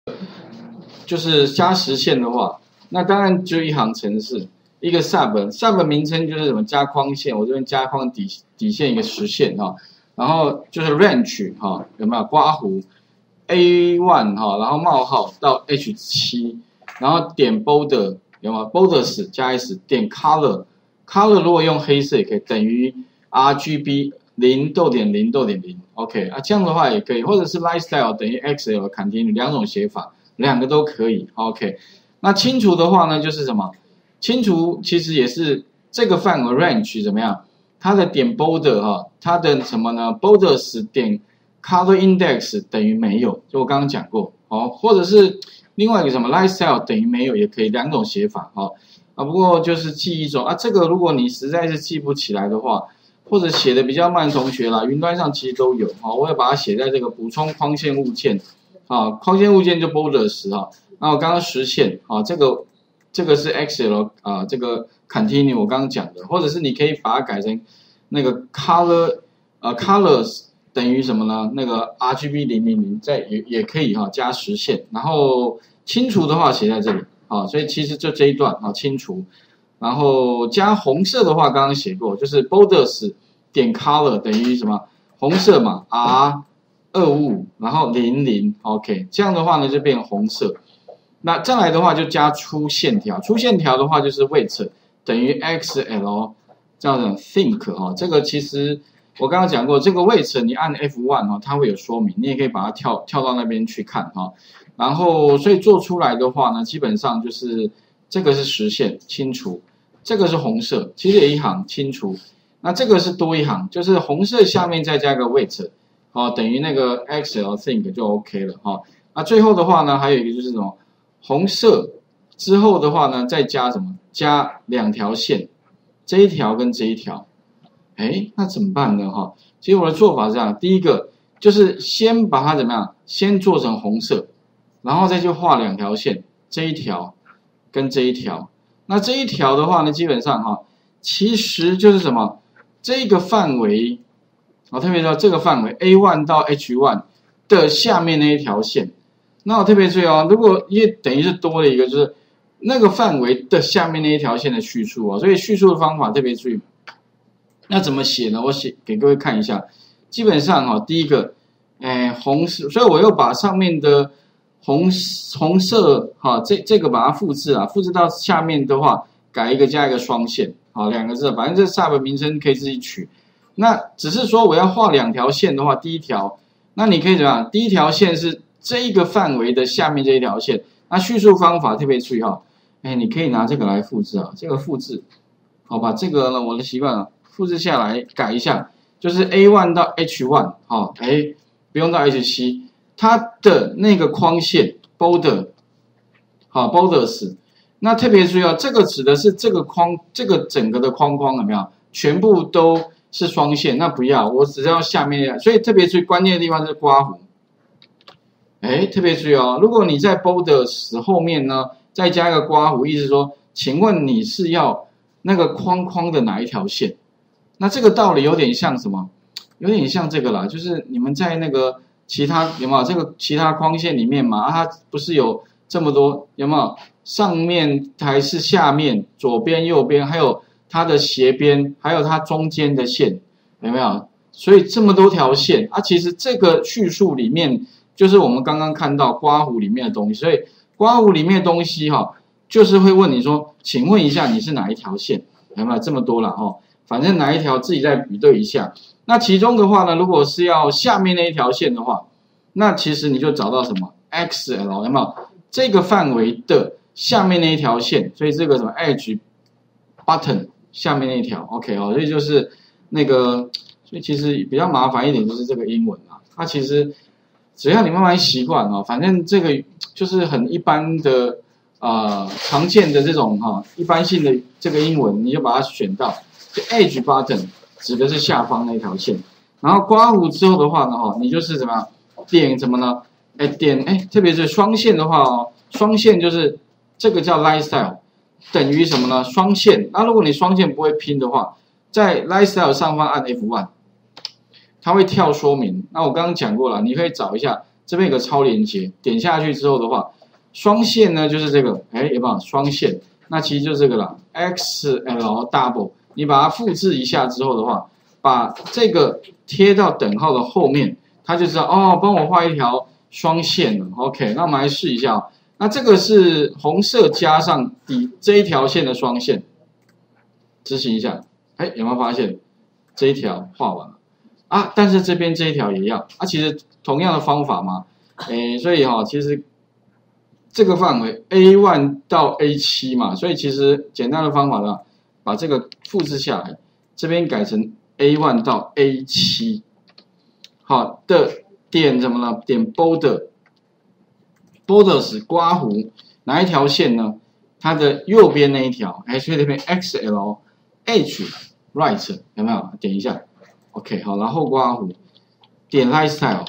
就是加实现的话，那当然就一行程式，一个 sub 名称就是什么加框线，我这边加框底线一个实现哈，然后就是 range 哈，有没有刮弧 A1 哈，然后冒号到 H7，然后点 border 有没有 borders 加 S 点 color 如果用黑色也可以等于 RGB 0.0.0 OK 啊，这样的话也可以，或者是 lifestyle 等于 XL continue 两种写法。两个都可以 ，OK。那清除的话呢，就是什么？清除其实也是这个范围 range 怎么样？它的点 border 哈，它的什么呢 ？borders 点 color index 等于没有，就我刚刚讲过哦，或者是另外一个什么 lifestyle 等于没有也可以，两种写法哦。啊，不过就是记忆中啊，这个如果你实在是记不起来的话，或者写的比较慢的同学啦，云端上其实都有哦，我会把它写在这个补充框线物件。啊，框线物件就 borders 哈，那我刚刚实现啊，这个是 XL 啊，这个 continue 我刚刚讲的，或者是你可以把它改成那个 colors 等于什么呢？那个 RGB 000在也可以哈，加实现，然后清除的话写在这里啊，所以其实就这一段啊清除，然后加红色的话刚刚写过，就是 borders 点 color 等于什么？红色嘛 R25，然后00 ，OK， 这样的话呢就变红色。那再来的话就加粗线条，粗线条的话就是 weight 等于 XL， 这样的 think 哈，这个其实我刚刚讲过，这个 weight 你按 F1 哈，它会有说明，你也可以把它跳到那边去看哈。然后所以做出来的话呢，基本上就是这个是实线清除，这个是红色，其实也一行清除。那这个是多一行，就是红色下面再加个 weight。哦，等于那个 XL think 就 OK 了哈。那最后的话呢，还有一个就是什么红色之后的话呢，再加什么？加两条线，这一条跟这一条。哎，那怎么办呢？哈，其实我的做法是这样，第一个就是先把它怎么样？先做成红色，然后再去画两条线，这一条跟这一条。那这一条的话呢，基本上哈，其实就是什么？这个范围。我特别说这个范围 A1 到 H1 的下面那一条线，那我特别注意哦，如果因为等于是多了一个，就是那个范围的下面那一条线的叙述哦，所以叙述的方法特别注意。那怎么写呢？我写给各位看一下。基本上哈，第一个，红色，所以我又把上面的红色哈，这个把它复制啊，复制到下面的话，改一个加一个双线，好，两个字，反正这 sub 名称可以自己取。那只是说我要画两条线的话，第一条，那你可以怎么样？第一条线是这一个范围的下面这一条线。那叙述方法特别注意哈，你可以拿这个来复制啊，这个复制，好吧？这个呢，我的习惯了，复制下来改一下，就是 A1 到 H1， 好，不用到 H7， 它的那个框线 border， 好 borders， 那特别注意啊，这个指的是这个框，这个整个的框有没有？全部都是双线，那不要，我只要下面，所以特别注意关键的地方是刮弧。特别注意哦，如果你在 borders 后面呢，再加一个刮弧，意思说，请问你是要那个框的哪一条线？那这个道理有点像什么？有点像这个啦，就是你们在那个其他有没有这个其他框线里面嘛？它不是有这么多有没有？上面还是下面？左边、右边，还有它的斜边，还有它中间的线，有没有？所以这么多条线啊，其实这个叙述里面就是我们刚刚看到刮弧里面的东西，所以刮弧里面的东西哈，就是会问你说，请问一下你是哪一条线？有没有这么多了哈？反正哪一条自己再比对一下。那其中的话呢，如果是要下面那一条线的话，那其实你就找到什么 XL 有没有？这个范围的下面那一条线，所以这个什么 edge button 下面那一条 ，OK 哦，所以就是那个，所以其实比较麻烦一点就是这个英文啊，它其实只要你慢慢习惯哦，反正这个就是很一般的常见的这种一般性的这个英文，你就把它选到，就 edge button 指的是下方那条线，然后刮弧之后的话呢，你就是怎么样点什么呢？点特别是双线的话哦，双线就是这个叫 lifestyle。等于什么呢？双线。那如果你双线不会拼的话，在 lifestyle 上方按 F1，它会跳说明。那我刚刚讲过了，你可以找一下这边有个超连接，点下去之后的话，双线呢就是这个，有没有双线？那其实就是这个啦 ，XL double， 你把它复制一下之后的话，把这个贴到等号的后面，它就知道哦，帮我画一条双线了。OK， 那我们来试一下哦。那这个是红色加上这一条线的双线，执行一下，有没有发现这一条画完了啊？但是这边这一条也要啊，其实同样的方法嘛，所以其实这个范围 A1 到 A7 嘛，所以其实简单的方法呢，把这个复制下来，这边改成 A1 到 A7， 好的点怎么了？点 borders 刮弧哪一条线呢？它的右边那一条，所以这边 XL H right 有没有？点一下 ，OK 好，然后刮弧点 lifestyle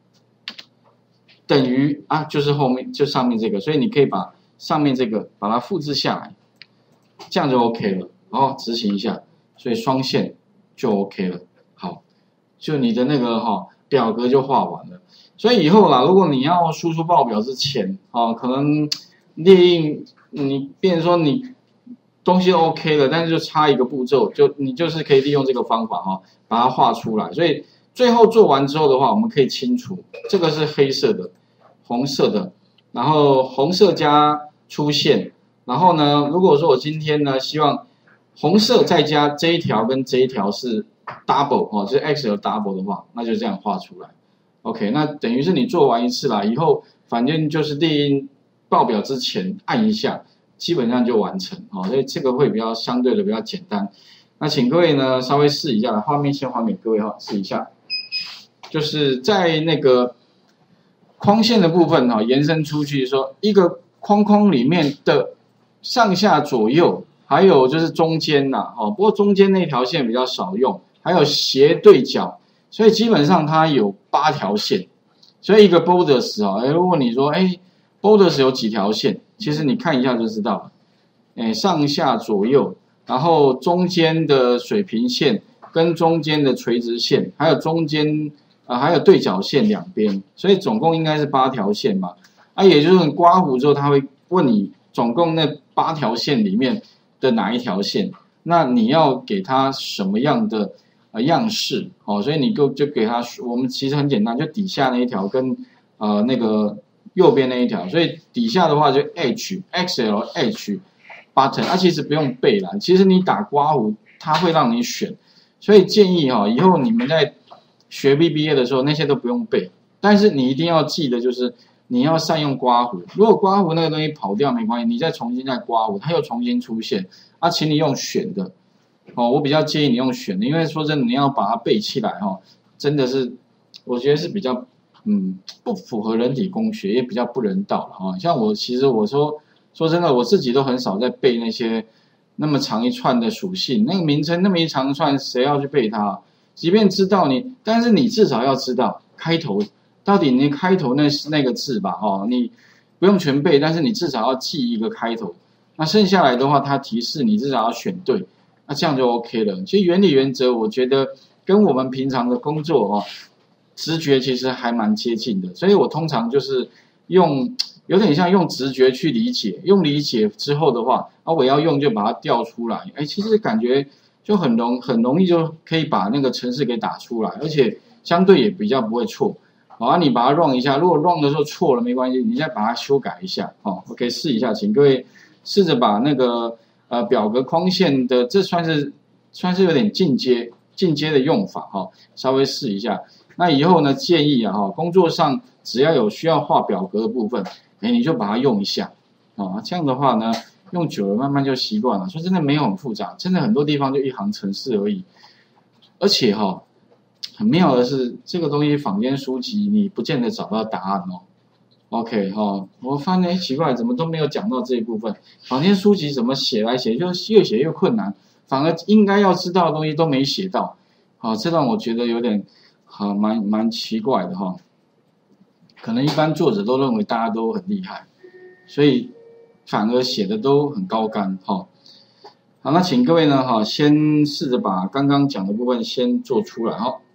等于啊，就是后面就上面这个，所以你可以把上面这个把它复制下来，这样就 OK 了。然后执行一下，所以双线就 OK 了。好，就你的那个表格就画完了。所以以后啦，如果你要输出报表之前可能列印你变成说你东西 OK 了，但是就差一个步骤，你就是可以利用这个方法把它画出来。所以最后做完之后的话，我们可以清除这个是黑色的、红色的，然后红色加出线，然后呢，如果说我今天呢希望红色再加这一条跟这一条是 double 就是 XL double 的话，那就这样画出来。OK， 那等于是你做完一次啦，以后反正就是列印报表之前按一下，基本上就完成所以这个会相对的比较简单。那请各位呢稍微试一下，画面先还给各位试一下，就是在那个框线的部分延伸出去说一个框框里面的上下左右，还有就是中间不过中间那条线比较少用，还有斜对角。所以基本上它有8条线，所以一个 borders 如果你说borders 有几条线，其实你看一下就知道了，上下左右，然后中间的水平线跟中间的垂直线，还有中间还有对角线两边，所以总共应该是8条线嘛。也就是你刮弧之后，他会问你总共那8条线里面的哪一条线，那你要给他什么样的样式所以你就给他，我们其实很简单，就底下那一条跟那个右边那一条，所以底下的话就 XL H button， 其实不用背啦，其实你打刮弧它会让你选，所以建议以后你们在学 VBA 的时候那些都不用背，但是你一定要记得就是你要善用刮弧，如果刮弧那个东西跑掉没关系，你再重新再刮弧，它又重新出现请你用选的。我比较建议你用选的，因为说真的，你要把它背起来真的是，我觉得是比较不符合人体工学，也比较不人道了像其实我说真的，我自己都很少在背那些那么长一串的属性，那个名称那么一长串，谁要去背它？即便知道但是你至少要知道开头到底你开头那个字吧你不用全背，但是你至少要记一个开头。那剩下来的话，它提示你至少要选对。那这样就 OK 了。其实原理原则，我觉得跟我们平常的工作直觉其实还蛮接近的。所以我通常就是有点像用直觉去理解，用理解之后的话，我要用就把它调出来。其实感觉就很容易就可以把那个程式给打出来，而且相对也比较不会错。你把它 run 一下，如果 run 的时候错了没关系，你再把它修改一下OK 试一下，请各位试着把那个表格框线的，这算是有点进阶的用法稍微试一下。那以后呢，建议工作上只要有需要画表格的部分，你就把它用一下这样的话呢，用久了慢慢就习惯了。说真的没有很复杂，真的很多地方就一行程式而已。而且很妙的是，这个东西坊间书籍你不见得找到答案OK 我发现奇怪，怎么都没有讲到这一部分。坊间书籍怎么写来写，就越写越困难，反而应该要知道的东西都没写到。这让我觉得有点蛮奇怪的可能一般作者都认为大家都很厉害，所以反而写的都很高干好，那请各位呢先试着把刚刚讲的部分先做出来